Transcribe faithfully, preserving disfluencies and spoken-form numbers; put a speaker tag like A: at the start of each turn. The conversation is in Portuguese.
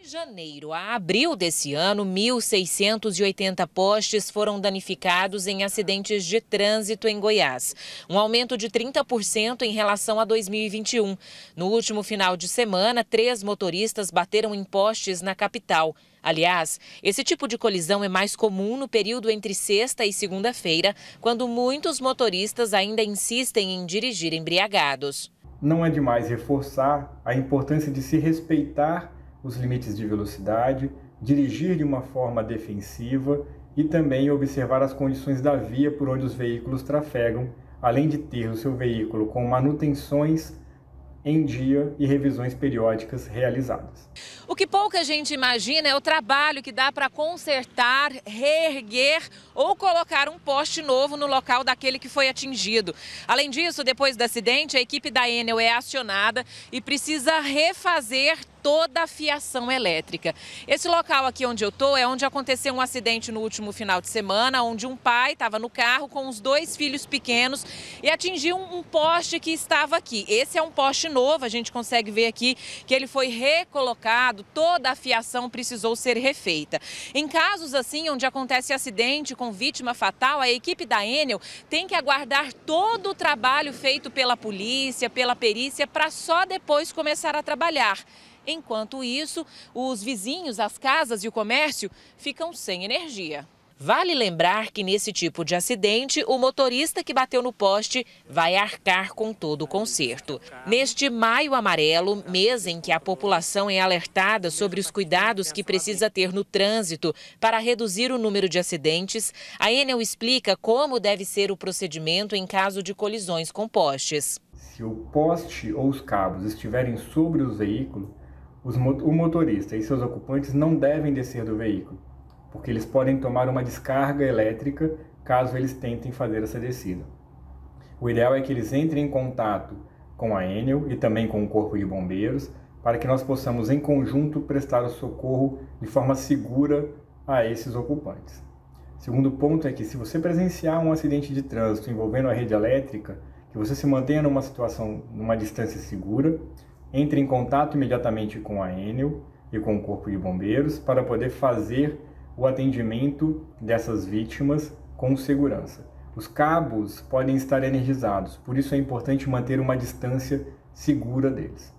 A: De janeiro a abril desse ano, mil seiscentos e oitenta postes foram danificados em acidentes de trânsito em Goiás, um aumento de trinta por cento em relação a dois mil e vinte e um. No último final de semana, três motoristas bateram em postes na capital. Aliás, esse tipo de colisão é mais comum no período entre sexta e segunda-feira, quando muitos motoristas ainda insistem em dirigir embriagados.
B: Não é demais reforçar a importância de se respeitar os limites de velocidade, dirigir de uma forma defensiva e também observar as condições da via por onde os veículos trafegam, além de ter o seu veículo com manutenções em dia e revisões periódicas realizadas.
A: O que pouca gente imagina é o trabalho que dá para consertar, reerguer ou colocar um poste novo no local daquele que foi atingido. Além disso, depois do acidente, a equipe da Enel é acionada e precisa refazer toda a fiação elétrica. Esse local aqui onde eu estou é onde aconteceu um acidente no último final de semana, onde um pai estava no carro com os dois filhos pequenos e atingiu um poste que estava aqui. Esse é um poste novo, a gente consegue ver aqui que ele foi recolocado, toda a fiação precisou ser refeita. Em casos assim, onde acontece acidente com vítima fatal, a equipe da Enel tem que aguardar todo o trabalho feito pela polícia, pela perícia, para só depois começar a trabalhar. Enquanto isso, os vizinhos, as casas e o comércio ficam sem energia. Vale lembrar que nesse tipo de acidente, o motorista que bateu no poste vai arcar com todo o conserto. Neste Maio Amarelo, mês em que a população é alertada sobre os cuidados que precisa ter no trânsito para reduzir o número de acidentes, a Enel explica como deve ser o procedimento em caso de colisões com postes.
B: Se o poste ou os cabos estiverem sobre os veículos, Os, o motorista e seus ocupantes não devem descer do veículo, porque eles podem tomar uma descarga elétrica caso eles tentem fazer essa descida. O ideal é que eles entrem em contato com a Enel e também com o Corpo de Bombeiros, para que nós possamos em conjunto prestar o socorro de forma segura a esses ocupantes. Segundo ponto é que se você presenciar um acidente de trânsito envolvendo a rede elétrica, que você se mantenha numa situação, numa distância segura, entre em contato imediatamente com a Enel e com o Corpo de Bombeiros para poder fazer o atendimento dessas vítimas com segurança. Os cabos podem estar energizados, por isso é importante manter uma distância segura deles.